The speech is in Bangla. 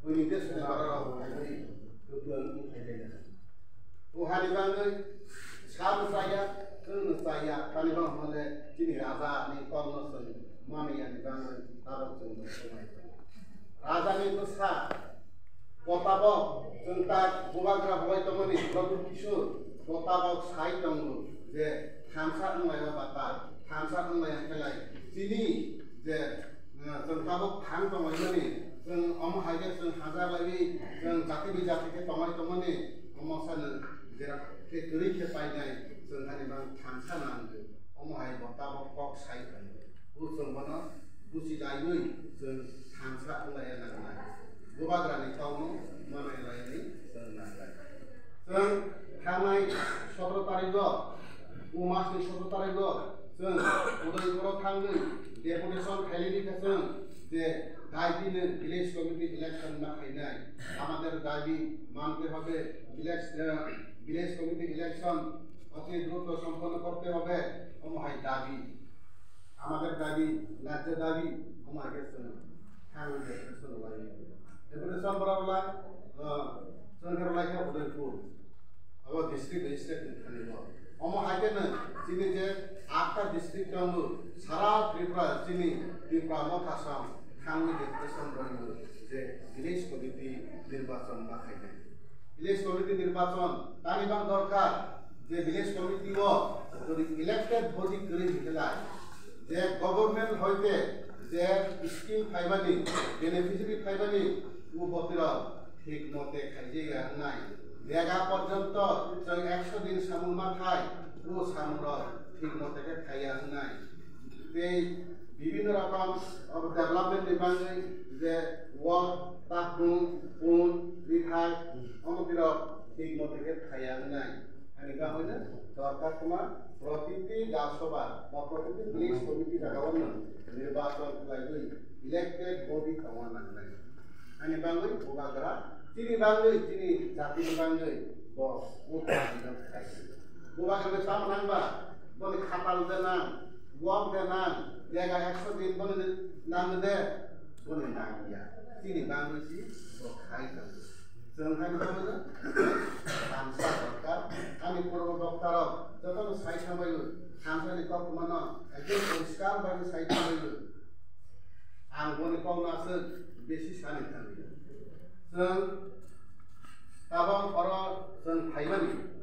Unik dia sudah orang ini kebetulan ini. Hari bangga sekarang saya kali bang malah ini raja ni kau nasi mana yang bangga taruh jumlah semai. Raja ni besar, kota bok tentang bubagra boy teman ni baru kisur kota bok sai tunggu je hamsa yang bata hamsa yang kelai sini je tentang bok hang tunggu ini जों अम हाइगे जों हाजाबायि जों जाति बिजातिके तमाय तमने अमसन जेरा के गरि के पाइनाय जों हानिबा थांसा नांगो अम हाइ बता बक साइ खायो उ जों बना बुजिलायै जों थांसा लाया नांनाय गोबाग्रानि काउनो मानाय लायनि जों नांलाय जों थांनाय 17 तारिखआव उ मासनि 17 तारिखआव जों उदयपुराव थांगोन डेपुटेशन भेरिफिकेशन जे दायित्व विलेज कमिटी इलेक्शन ना खाइनाय आमादेर दाबी मानते होबे विलेज कमिटी इलेक्शन अति द्रुत सम्पन्न करते होबे अमहाय दाबी आमादेर दाबी राज्य दाबी अमहाय थांगोन डेपुटेशन लायो डेपुटेशन बराबला जोंगरलाय उदयपुर अब डिस्ट्रिक्ट मजिस्ट्रेट खानिबो अमहाय केन जिनि जे 8टा डिस्ट्रिक्ट दङ सारा त्रिपुरा जिनि त्रिपुरा मथासाम थांनि डेपुटेशन दङ जे विलेज कमिटी निर्वाचन बाहायनाय विलेज कमिटी निर्वाचन तानिबां दरकार जे विलेज कमिटी व যদি इलेक्टेड बडी करि दिला जे गभर्नमेंट হইতে যে স্কিম ফাইবানি বেনিফিशियरी फाइबानी उ बतिर ठीक मते खाइजेया নাই জায়গা পর্যন্ত जों 100 दिन सामुमा खाय उ सामुर ठीक मते खाइया নাই এই বিভিন্ন রকম ডেভেলপমেন্ট নিবাঙ্গে যে ওয়াল তাকুন পুন রিথাই অমতির ঠিক মতে খাইয়া নাই আমি কাহইনা সরকার তোমার প্রতিটি গাছসভা বা প্রতিটি ভিলেজ কমিটি জায়গাওয়ান নির্বাচন লাইবই ইলেক্টেড বডি খাওয়া নাংলাই আমি বাঙ্গই গোবাগরা চিনি বাঙ্গই চিনি জাতি বাঙ্গই বস উঠা দিন খাই গোবাগরা সাম নাংবা বলে খাতাল দেনা ওয়াক দেনা জায়গা 100 दिन बने नाम दे बने नाम या तिनी बांग्लादेशी तो खाइ न जों हानि बने थामसा सरकार आनि पूर्व डक्टर जतन साइ थाबायो थामसानि कप मन एकदम परिष्कार बायदि साइ थाबायो आं बने पाउनासो बेसि सानि थाबायो जों ताबां पर जों फाइबानि